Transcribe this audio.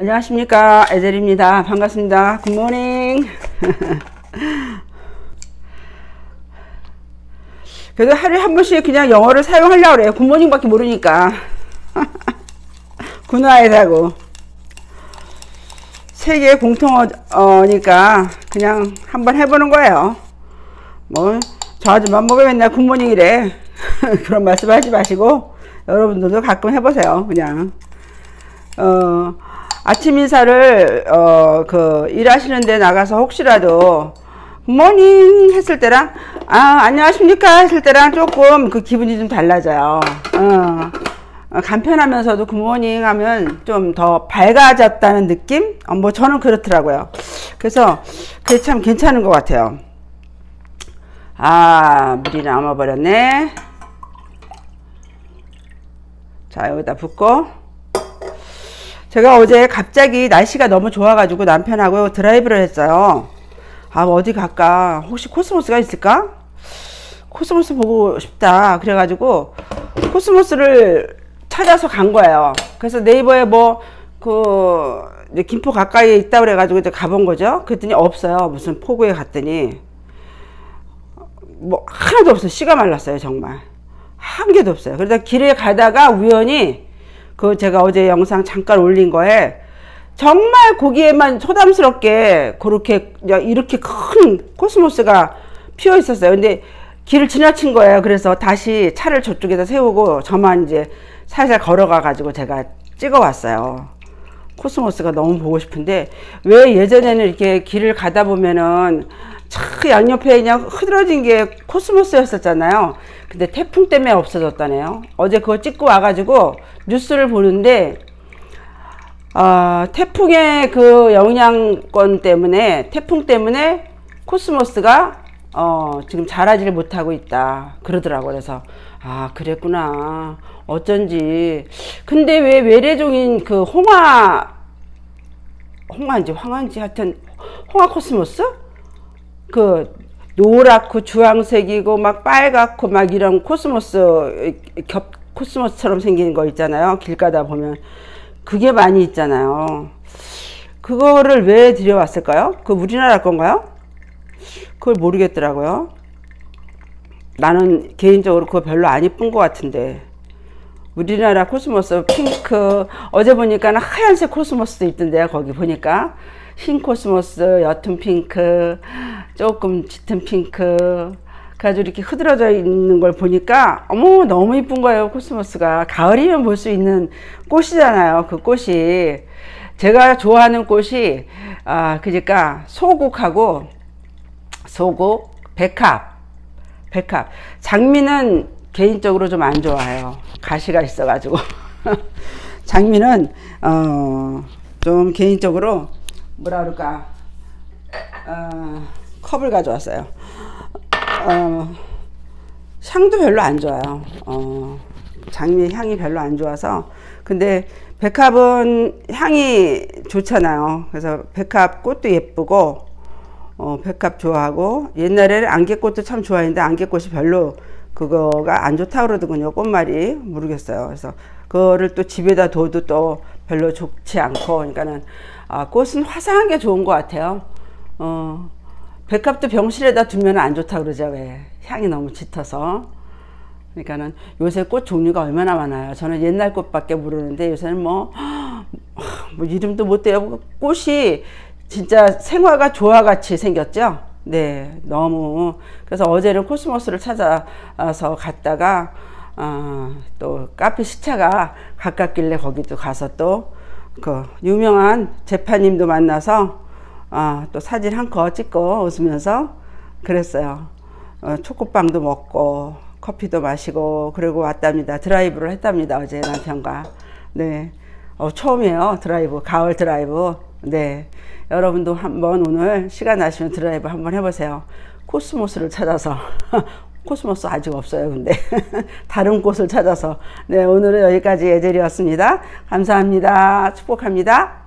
안녕하십니까, 에젤입니다. 반갑습니다. 굿모닝. 그래도 하루에 한 번씩 그냥 영어를 사용하려고 그래요. 굿모닝밖에 모르니까. 군화에다고 세계 공통어니까 그냥 한번 해보는 거예요. 뭐 저 아줌마 뭐가 맨날 굿모닝이래. 그런 말씀 하지 마시고 여러분들도 가끔 해보세요. 그냥 아침 인사를 일하시는 데 나가서 혹시라도 굿모닝 했을 때랑 안녕하십니까 했을 때랑 조금 그 기분이 좀 달라져요. 간편하면서도 굿모닝 하면 좀 더 밝아졌다는 느낌? 뭐 저는 그렇더라고요. 그래서 그게 참 괜찮은 것 같아요. 물이 남아버렸네. 자, 여기다 붓고, 제가 어제 갑자기 날씨가 너무 좋아가지고 남편하고 드라이브를 했어요. 어디 갈까? 혹시 코스모스가 있을까? 코스모스 보고 싶다. 그래가지고 코스모스를 찾아서 간 거예요. 그래서 네이버에 김포 가까이에 있다 그래가지고 이제 가본 거죠. 그랬더니 없어요. 무슨 포구에 갔더니 하나도 없어요. 씨가 말랐어요. 정말 한 개도 없어요. 그러다 길에 가다가 우연히 제가 어제 영상 잠깐 올린 거에 정말 거기에만 소담스럽게 그렇게 이렇게 큰 코스모스가 피어 있었어요. 근데 길을 지나친 거예요. 그래서 다시 차를 저쪽에다 세우고 저만 이제 살살 걸어가 가지고 제가 찍어 왔어요. 코스모스가 너무 보고 싶은데, 왜 예전에는 이렇게 길을 가다 보면은 양옆에 그냥 흐드러진 게 코스모스였었잖아요. 근데 태풍 때문에 없어졌다네요. 어제 그거 찍고 와가지고 뉴스를 보는데 태풍의 그 영향권 때문에, 태풍 때문에 코스모스가 지금 자라지를 못하고 있다 그러더라고요. 그래서 그랬구나. 어쩐지. 근데 왜 외래종인 그 황화인지 하여튼 홍화 코스모스? 노랗고 주황색이고 막 빨갛고 막 이런 코스모스, 코스모스처럼 생긴 거 있잖아요. 길 가다 보면 그게 많이 있잖아요. 그거를 왜 들여왔을까요? 우리나라 건가요? 그걸 모르겠더라고요. 나는 개인적으로 그거 별로 안 이쁜 것 같은데. 우리나라 코스모스 핑크, 어제 보니까 하얀색 코스모스도 있던데요. 거기 보니까 흰 코스모스, 옅은 핑크, 조금 짙은 핑크 가지고 이렇게 흐드러져 있는 걸 보니까 너무 이쁜 거예요. 코스모스가 가을이면 볼 수 있는 꽃이잖아요. 그 꽃이, 제가 좋아하는 꽃이 그러니까 소국하고 백합. 장미는 개인적으로 좀 안 좋아해요. 가시가 있어가지고. 장미는 좀 개인적으로 뭐라 그럴까, 컵을 가져왔어요. 향도 별로 안 좋아요. 장미 향이 별로 안 좋아서. 근데 백합은 향이 좋잖아요. 그래서 백합 꽃도 예쁘고 백합 좋아하고, 옛날에는 안개꽃도 참 좋아했는데 안개꽃이 별로 그거가 안 좋다 그러더군요. 꽃말이. 모르겠어요. 그래서 그거를 또 집에다 둬도 또 별로 좋지 않고, 그러니까는 꽃은 화사한 게 좋은 것 같아요. 백합도 병실에다 두면 안 좋다 그러죠. 왜? 향이 너무 짙어서. 그러니까는 요새 꽃 종류가 얼마나 많아요. 저는 옛날 꽃밖에 모르는데 요새는 뭐 이름도 못 돼요. 꽃이 진짜 생화가 조화같이 생겼죠. 네, 너무. 그래서 어제는 코스모스를 찾아서 갔다가 또 카페 시차가 가깝길래 거기도 가서 또 유명한 제파님도 만나서 또 사진 한 컷 찍고 웃으면서 그랬어요. 초코빵도 먹고 커피도 마시고 그러고 왔답니다. 드라이브를 했답니다. 어제 남편과. 네, 처음이에요. 드라이브, 가을 드라이브. 네, 여러분도 한번 오늘 시간 나시면 드라이브 한번 해보세요. 코스모스를 찾아서. 코스모스 아직 없어요. 근데 다른 꽃을 찾아서. 네, 오늘은 여기까지 에젤이었습니다. 감사합니다. 축복합니다.